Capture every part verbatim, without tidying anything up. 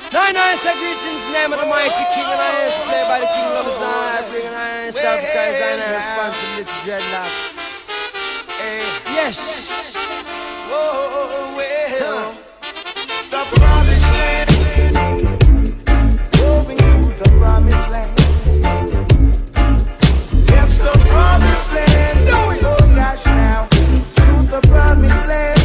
Now I say greetings in the name of the mighty king, and I is played by the king lovers, and I bring an iron South Africa is an responsibility dreadlocks. Yes. Oh, well, the promised land, moving to the promised land. It's the promised land, oh gosh now, to the promised land.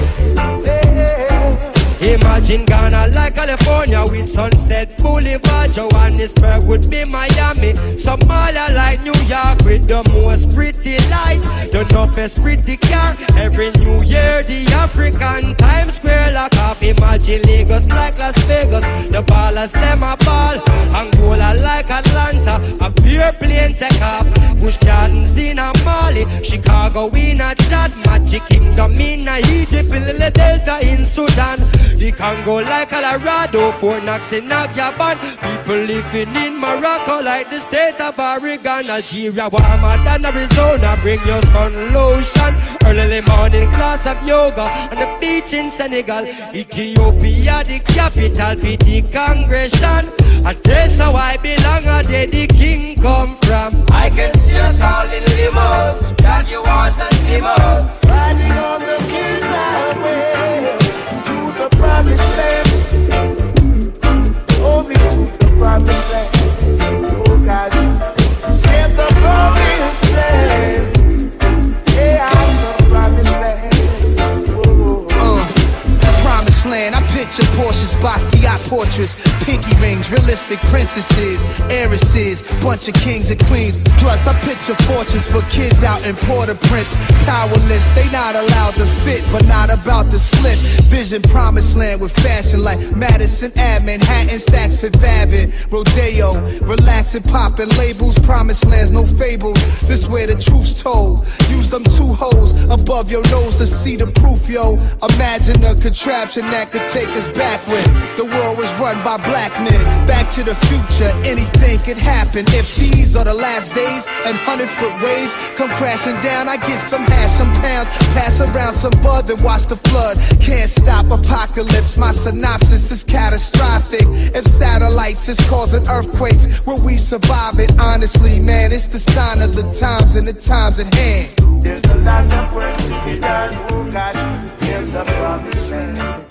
Imagine Ghana like California with Sunset Boulevard. Johannesburg would be Miami. Somalia like New York with the most pretty lights, the toughest pretty car. Every New Year the African Times Square lock off. Imagine Lagos like Las Vegas, the ballers them a ball. Angola like Atlanta, a pure plane take off. Bush Gardens in a Mali, Chicago in a Chad, Magic Kingdom in a Egypt, Lily Delta in Sudan. The Congo like Colorado, Fort Knox in Gabon. People living in Morocco like the state of Oregon. Nigeria warmer than Arizona, bring your sun lotion. Early morning class of yoga on the beach in Senegal. Ethiopia the capital, P T Congregation. A place how I belong, a day the king come from. I can see us all in limos, Jaguars and limos, Riding on the king's highway to the promised land. Oh, me to the promised land. Oh God, in the promised land. Yeah, I'm the promised land. Oh, Uh, promised land, I picture Porsches, Basquiat portraits, pinky rings, realistic princesses, heiresses, bunch of kings and queens. Plus, I picture fortunes for kids out in Port-au-Prince. Powerless, they not allowed to fit, but not about to slip. Vision promised land with fashion like Madison Ave, Manhattan, Saks Fifth Avenue, Rodeo, relaxing, popping labels. Promised lands, no fables. This where the truth's told. Use them two holes above your nose to see the proof, yo. Imagine a contraption that could take us back when the world was run by black men. Back to the future, anything could happen. If these are the last days and hundred foot waves come crashing down, I get some hash, some pounds, pass around some bud, then watch the flood. Can't stop apocalypse, my synopsis is catastrophic. If satellites is causing earthquakes, will we survive it? Honestly, man, it's the sign of the times and the times at hand. there's a lot of work to be done. Oh God, in the promised land.